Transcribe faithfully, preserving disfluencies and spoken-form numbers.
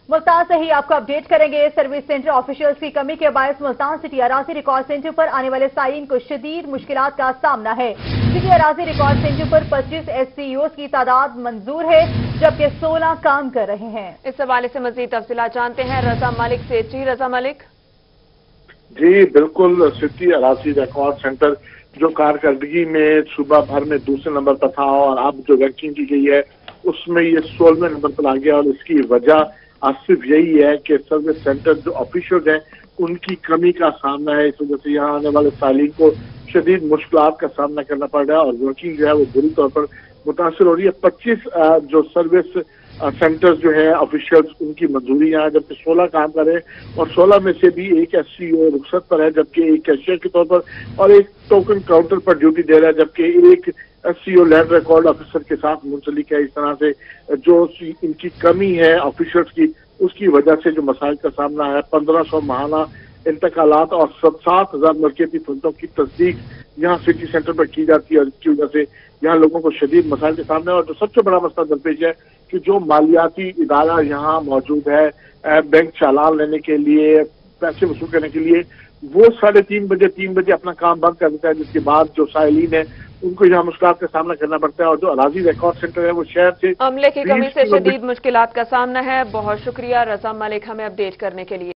मुल्तान से ही आपको अपडेट करेंगे। सर्विस सेंटर ऑफिशियल्स की कमी के बायस मुल्तान सिटी अराजी रिकॉर्ड सेंटर पर आने वाले साइन को शदीद मुश्किलात का सामना है। सिटी अराजी रिकॉर्ड सेंटर पर पच्चीस एस सी ओज की तादाद मंजूर है, जबकि सोलह काम कर रहे हैं। इस हवाले से मजीद तफसीलात जानते हैं रजा मलिक से। जी रजा मलिक। जी बिल्कुल, सिटी अराजी रिकॉर्ड सेंटर जो कारकर्दगी में सुबह भर में दूसरे नंबर पर था और अब जो रैंकिंग की गई है उसमें ये सोलहवें नंबर पर आ गया। और इसकी वजह आज सिर्फ यही है कि सर्विस सेंटर जो ऑफिशियल हैं उनकी कमी का सामना है। इस वजह से यहाँ आने वाले सालीन को शदीद मुश्किलात का सामना करना पड़ रहा है और वर्किंग जो है वो बुरी तौर पर मुतासर हो रही है। पच्चीस जो सर्विस सेंटर्स जो है ऑफिशियल्स उनकी मंजूरी है, जबकि सोलह काम कर रहे हैं और सोलह में से भी एक एस सी ओ रुखसत पर है, जबकि एक कैशियर के तौर पर और एक टोकन काउंटर पर ड्यूटी दे रहा है, जबकि एक S C O land record officer के साथ मुंसलिक है। इस तरह से जो इनकी कमी है ऑफिशियल्स की, उसकी वजह से जो मसाइल का सामना है, पंद्रह सौ माहाना इंतकालात और सात हजार मलकियती फंडों की तस्दीक यहाँ सिटी सेंटर पर की जाती है और इसकी वजह से यहाँ लोगों को शदीद मसाइल के सामने है। और जो सबसे बड़ा मसला दरपेश है कि जो मालियाती इदारा यहाँ मौजूद है बैंक चालान लेने के लिए, पैसे वसूल करने के लिए, वो साढ़े तीन बजे तीन बजे अपना काम बंद कर देता है, जिसके बाद जो साइलिन है उनको यहाँ मुश्किलात का सामना करना पड़ता है। और जो अराजी रिकॉर्ड सेंटर है वो शहर से अमले की कमी से शदीद मुश्किलात का सामना है। बहुत शुक्रिया रजा मलिक हमें अपडेट करने के लिए।